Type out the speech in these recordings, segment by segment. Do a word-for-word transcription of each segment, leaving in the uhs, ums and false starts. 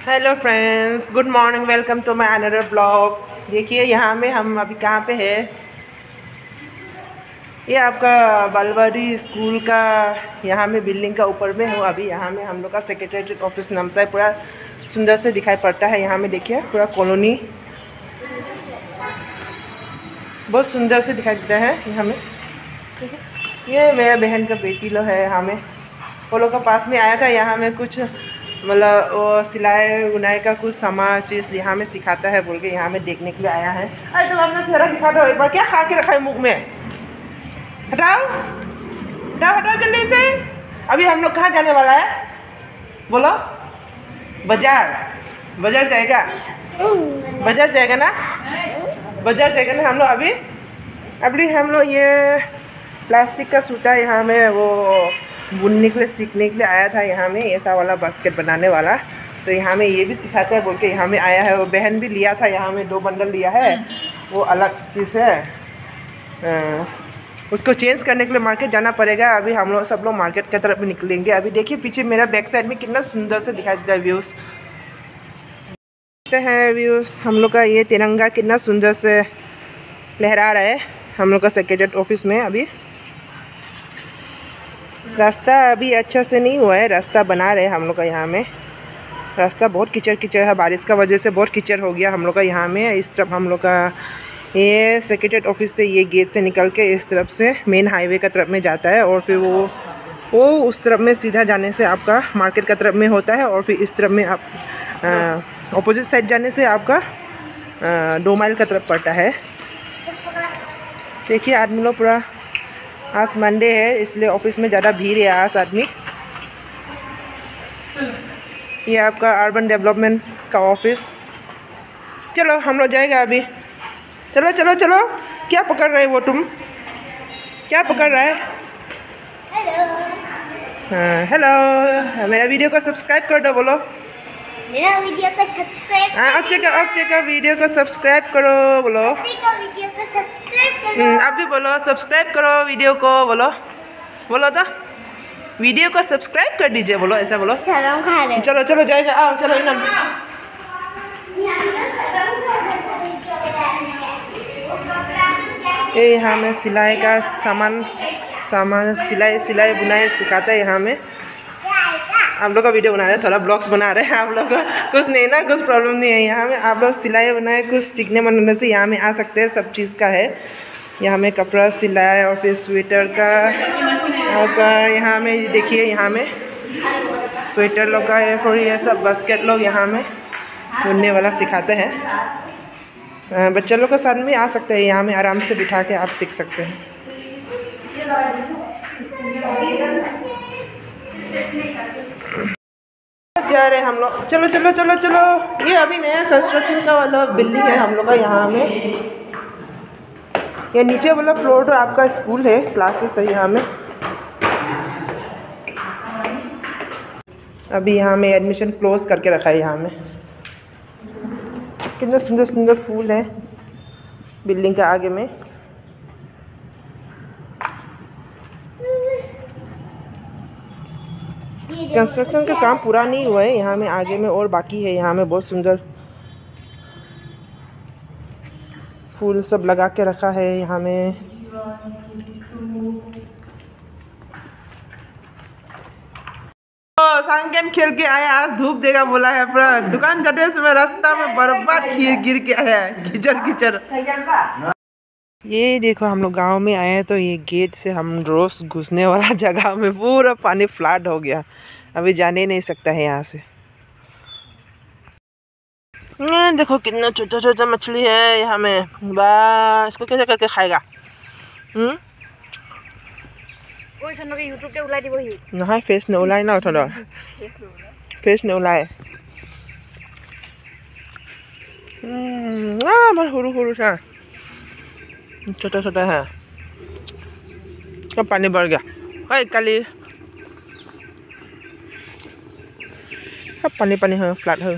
Hello friends, good morning, welcome to my another blog. देखिए यहाँ में हम अभी कहाँ पे है। ये आपका बालवाड़ी स्कूल का यहाँ में बिल्डिंग का ऊपर में हूँ अभी। यहाँ में हम लोग का सेक्रेटरी ऑफिस नामसा है, पूरा सुंदर से दिखाई पड़ता है। यहाँ में देखिए पूरा कॉलोनी बहुत सुंदर से दिखाई देता है यहाँ में। ठीक है, ये मेरा बहन का बेटी लोग है। यहाँ में वो लोग का पास में आया था। यहाँ में कुछ मतलब वो सिलाई बुनाई का कुछ सामान चीज़ यहाँ में सिखाता है बोल के यहाँ में देखने के लिए आया है। अरे तो अपना चेहरा दिखा दो एक बार। क्या खा के रखा है मुख में? हटाओ हटाओ हटाओ जल्दी से। अभी हम लोग कहाँ जाने वाला है बोलो? बाजार। बाजार जाएगा? बाजार जाएगा ना? बाजार जाएगा ना हम लोग अभी। अभी हम लोग ये प्लास्टिक का सूता यहाँ में वो बुनने के लिए सीखने के लिए आया था। यहाँ में ऐसा वाला बास्केट बनाने वाला, तो यहाँ में ये भी सिखाता है बोल के यहाँ में आया है। वो बहन भी लिया था, यहाँ में दो बंडल लिया है। वो अलग चीज़ है, आ, उसको चेंज करने के लिए मार्केट जाना पड़ेगा। अभी हम लोग सब लोग मार्केट की तरफ निकलेंगे। अभी देखिए पीछे मेरा बैक साइड में कितना सुंदर से दिखाई देता है व्यूज़। देखते हैं व्यूज़, हम लोग का ये तिरंगा कितना सुंदर से लहरा रहा है हम लोग का सेक्रेटरी ऑफिस में। अभी रास्ता अभी अच्छा से नहीं हुआ है, रास्ता बना रहे हम लोग का। यहाँ में रास्ता बहुत कीचड़ कीचड़ है, बारिश का वजह से बहुत कीचड़ हो गया हम लोग का यहाँ में। इस तरफ हम लोग का ये सेक्रेटरी ऑफिस से ये गेट से निकल के इस तरफ से मेन हाईवे का तरफ में जाता है, और फिर वो वो उस तरफ में सीधा जाने से आपका मार्केट का तरफ में होता है, और फिर इस तरफ में आप अपोजिट साइड जाने से आपका आ, दो माइल का तरफ पड़ता है। देखिए आदमी लोग पूरा, आज मंडे है इसलिए ऑफिस में ज़्यादा भीड़ है आज आदमी। ये आपका अर्बन डेवलपमेंट का ऑफिस। चलो हम लोग जाएगा अभी। चलो चलो चलो। क्या पकड़ रहे हो वो तुम? क्या पकड़ रहा है? हाँ हेलो, मेरा वीडियो को सब्सक्राइब कर दो बोलो। मेरा वीडियो को सब्सक्राइब हाँ अक्षय का अक्षय का वीडियो को सब्सक्राइब करो बोलो। अक्षय का वीडियो को सब्सक्राइब करो। आप भी बोलो सब्सक्राइब करो वीडियो को बोलो। बोलो तो वीडियो को सब्सक्राइब कर दीजिए बोलो, ऐसा बोलो। शर्म खा रहे। चलो चलो जाएगा, आओ चलो इन्हें। ये यहाँ में सिलाई का सामान सामान सिलाई सिलाई बुनाई सिखाता है। यहाँ में आप लोग का वीडियो बना रहे हैं, थोड़ा ब्लॉग्स बना रहे हैं आप लोग का। कुछ नहीं ना, कुछ प्रॉब्लम नहीं है। यहाँ में आप लोग सिलाई बनाए कुछ सीखने बनाने से यहाँ में आ सकते हैं, सब चीज़ का है यहाँ में। कपड़ा सिलाई और फिर स्वेटर का आपका यहाँ में देखिए, यहाँ में स्वेटर लोग का है, फिर ये सब बास्केट लोग यहाँ में बुनने वाला सिखाते हैं। बच्चे लोग के साथ भी आ सकते हैं, यहाँ में आराम से बिठा के आप सीख सकते हैं। जा रहे हैं हम लोग। चलो चलो चलो चलो। ये अभी नया कंस्ट्रक्शन का वाला बिल्डिंग है हम लोग का यहाँ में। ये नीचे वाला फ्लोर तो आपका स्कूल है, क्लासेस है यहाँ में। अभी यहाँ में एडमिशन क्लोज करके रखा है। यहाँ में कितने सुंदर सुंदर फूल है बिल्डिंग के आगे में। कंस्ट्रक्शन का काम पूरा नहीं हुआ है यहाँ में, आगे में और बाकी है। यहाँ में बहुत सुंदर फूल सब लगा के रखा है यहाँ में। सांकेन खेल के आया, आज धूप देगा बोला है, पूरा दुकान जाते समय रास्ता में बर्बाद खीर गिर के आया है, कीचड़ कीचड़। ये देखो हम लोग गांव में आए हैं, तो ये गेट से हम रोज घुसने वाला जगह में पूरा पानी फ्लड हो गया। अभी जाने नहीं सकता है यहाँ से। देखो कितना छोटा छोटा मछली है यहाँ में। वाह, इसको कैसे करके खाएगा? हम्म यूट्यूब पे उलाई दिबो ही नहीं, फेस ने उलाई ना थोड़ा, फेस ने उलाई। हम्म आ बहुत हुरु हुरु था, छोटा छोटा है। कब पानी बढ़ गया है काली, अब पानी पानी है, फ्लैट है।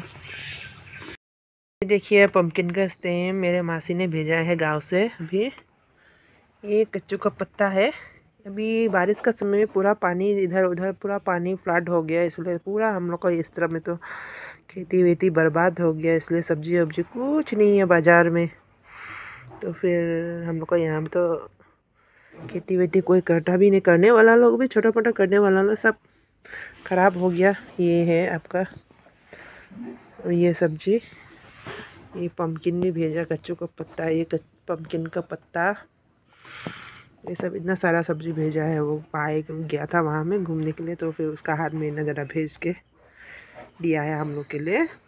देखिए पम्पकिन का स्टेम मेरे मासी ने भेजा है गांव से। अभी ये कच्चू का पत्ता है। अभी बारिश का समय में पूरा पानी इधर उधर पूरा पानी फ्लड हो गया, इसलिए पूरा हम लोग को इस तरफ में तो खेती वेती बर्बाद हो गया, इसलिए सब्जी वब्जी कुछ नहीं है बाज़ार में। तो फिर हम लोग को यहाँ में तो खेती वेती कोई करता भी नहीं, करने वाला लोग भी छोटा मोटा करने वाला लोग सब ख़राब हो गया। ये है आपका ये सब्जी, ये पम्पकिन भी भेजा, कच्चू का पत्ता, ये पम्पकिन का पत्ता, ये सब इतना सारा सब्जी भेजा है। वो पाए गया था वहाँ में घूमने के लिए, तो फिर उसका हाथ में इतना ज़्यादा भेज के दिया है हम लोग के लिए।